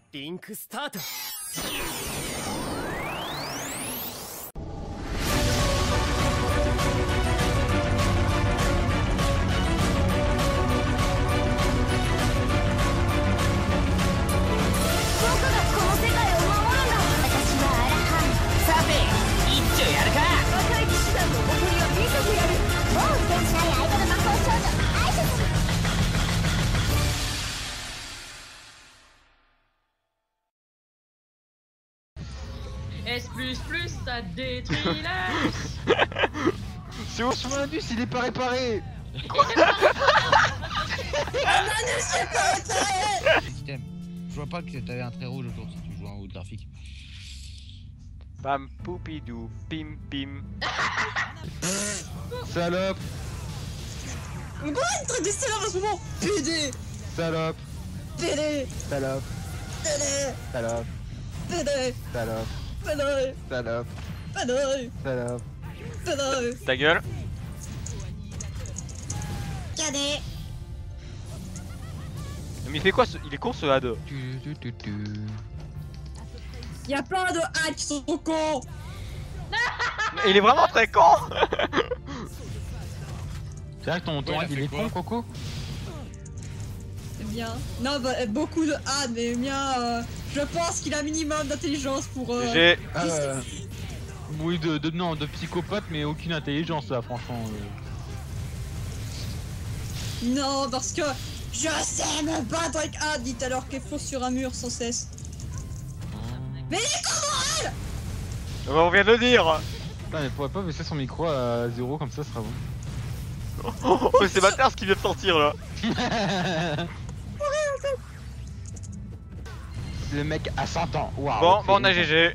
リンクスタート。 S++, ça détruit la... C'est où sur l'indus, il est pas réparé. Système. Je vois pas que t'avais un trait rouge autour si tu joues en haut de graphique. Pam poupidou, pim pim. Salope. Mais pourquoi il me traite de salope en ce moment? PD. Salope. PD. Salope. PD. Salope. PD. Salope. PD. Salope. PD. Salope. PD. Ta gueule. Cadet. Mais il fait quoi ce... Il est con ce had. Il y a plein de hacks qui sont cons. Il est vraiment très con. C'est vrai que ton had il est con, Coco. C'est bien. Non, bah, beaucoup de hacks, mais le mien, je pense qu'il a un minimum d'intelligence pour... J'ai... Oui, non, de psychopathe, mais aucune intelligence là, franchement. Non, parce que je sais me battre avec hacks, dit alors qu'il fonce sur un mur sans cesse. Mais les cons, On vient de le dire. Putain, mais pourrait pas baisser son micro à 0 comme ça, ce sera bon. Oh, mais c'est ma terre ce qui vient de sortir là. Le mec a 100 ans, waouh. Bon, on a GG.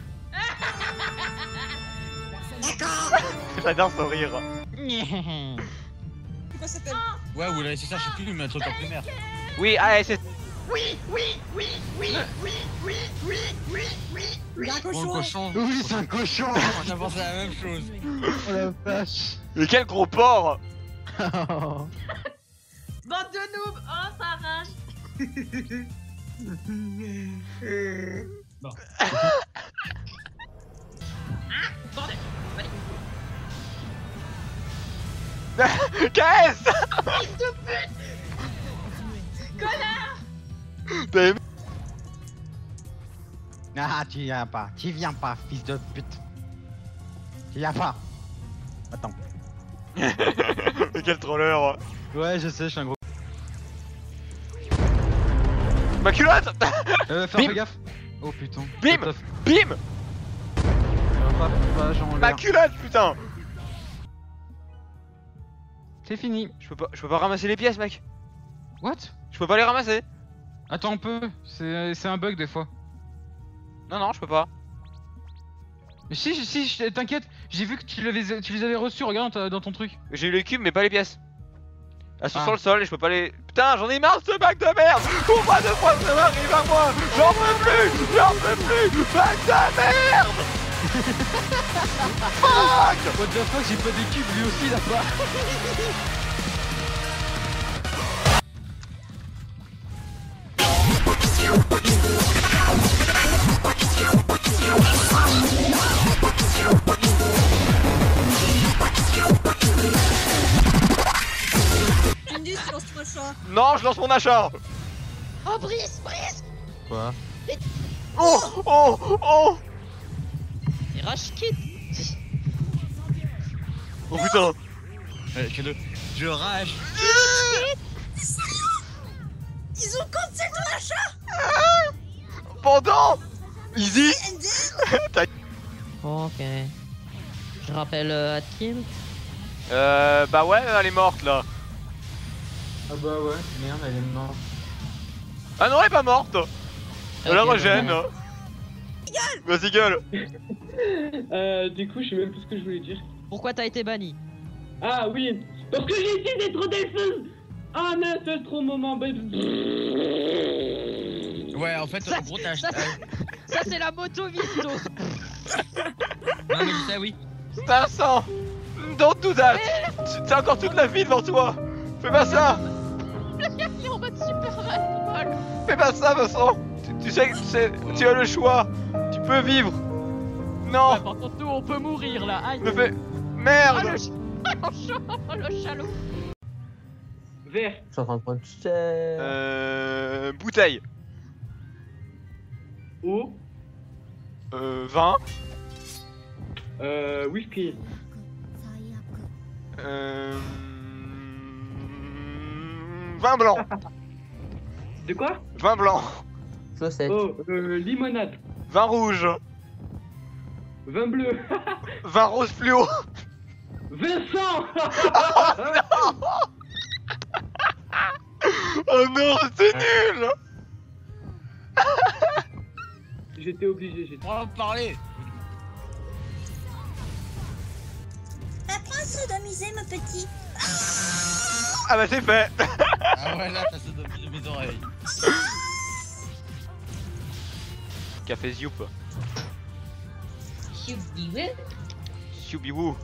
d'accord. J'adore son rire. Pourquoi ça s'appelle? Ouais, ou là, c'est ça, je sais plus, mais un truc en primaire. Oui, allez, c'est... Il y a un Oh, le cochon. cochon. Oui, c'est un cochon. On a pensé à la même chose. Oh la vache. Mais quel gros porc. Bande de noobs, oh ça rage. Bon. Bordel, Qu'est-ce? connard. T'as Ah, tu viens pas, fils de pute. Tu viens pas. Attends. Mais quel troller. Ouais, je sais, je suis un gros. Ma culotte. Fais Bim. gaffe. Oh putain. Bim. Bim. Ma culotte, putain. C'est fini. Je peux pas ramasser les pièces, mec. What? Je peux pas les ramasser. Attends un peu, c'est un bug des fois. Non, je peux pas. Mais si, t'inquiète, j'ai vu que tu les avais reçus, regarde dans ton truc. J'ai eu les cubes, mais pas les pièces. Elles sont Ah. sur le sol et je peux pas les... Putain, j'en ai marre de ce bac de merde. Pourquoi deux fois ça m'arrive à moi? J'en peux plus. Bac de merde. Fuck. What the fuck, j'ai pas des cubes lui aussi là-bas. Tu me dis, tu lances ton achat. Non, je lance mon achat. Oh Brice. Quoi? Oh. Et rush kit. Oh putain. Je rage. Ils ont cancel ton achat. Pendant. Easy. Ok. Je rappelle Atkim. Bah ouais, elle est morte là. Ah bah ouais, merde, elle est morte. Ah non, elle est pas morte. Elle la Ok, régène. bon. Vas-y, gueule. Du coup, je sais même plus ce que je voulais dire. Pourquoi t'as été banni? Ah oui, parce que j'ai essayé d'être delphin. Ah mince, c'est trop moment. Ouais, en fait, Ça, en gros, t'as ça, acheté. Ça c'est la moto Visto. Non, mais ça, oui. Vincent, don't do that. T'as encore toute la vie devant toi. Fais pas ça. Il est en mode super radical. Fais pas ça, Vincent. Tu sais que tu as le choix. Tu peux vivre. Non. Ouais, par contre, nous, on peut mourir là. Aïe. Me fais... Ah, Merde. le chalot. Vert. Je suis en train de prendre cher. Bouteille. Eau. Vin. Whisky. Vin blanc. De quoi? Vin blanc. Chaussette. Oh, limonade. Vin rouge. Vin bleu. Vin rose fluo. Vincent. Oh non, c'est nul. J'étais obligé, On va en parler. Apprends à sodomiser, mon petit. Ah bah c'est fait. Ah ouais, là, t'as sodomisé mes oreilles. Café Zoup. Soubiwou.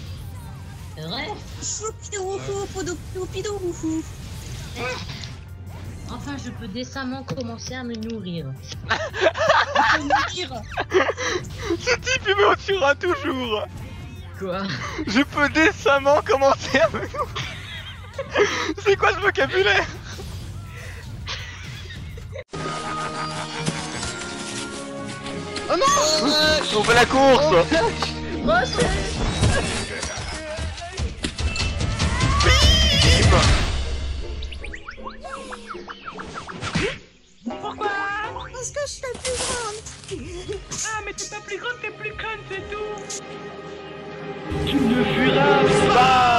Choupidou, poudou, oufou. Enfin, je peux décemment commencer à me nourrir. Ce type il me tuera toujours. Quoi? Je peux décemment commencer à me nourrir. C'est quoi ce vocabulaire? Oh non! On fait la course. Parce que je suis la plus grande. Ah, mais t'es pas plus grande, t'es plus conne, c'est tout. Tu ne fuiras pas.